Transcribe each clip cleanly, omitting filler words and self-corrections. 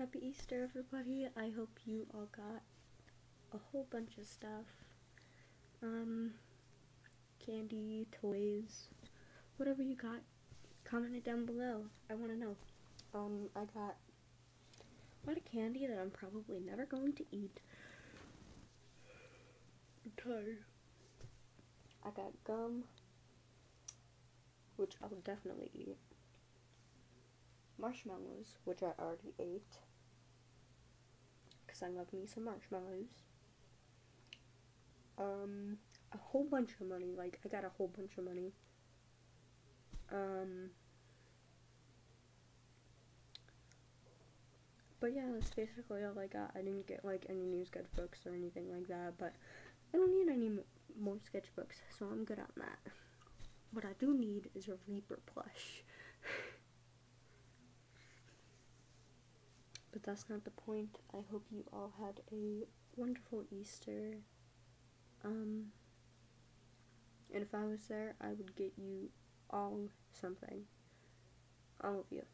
Happy Easter, everybody. I hope you all got a whole bunch of stuff. Candy, toys, whatever you got, comment it down below. I want to know. I got a lot of candy that I'm probably never going to eat. I'm tired. I got gum, which I'll definitely eat. Marshmallows, which I already ate, because I love me some marshmallows. A whole bunch of money, like, I got a whole bunch of money. But yeah, that's basically all I got. I didn't get, like, any new sketchbooks or anything like that, but I don't need any more sketchbooks, so I'm good on that. What I do need is a Reaper plush. But that's not the point. I hope you all had a wonderful Easter. And if I was there, I would get you all something. All of you.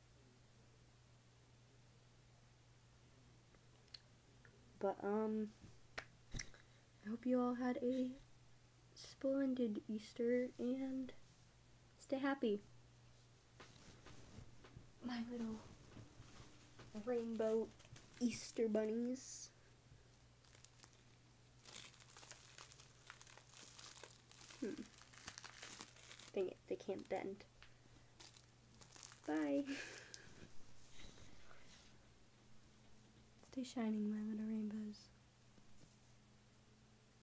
But, I hope you all had a splendid Easter and stay happy. My little rainbow Easter bunnies. Dang it, they can't bend. Bye. Stay shining, my little rainbows.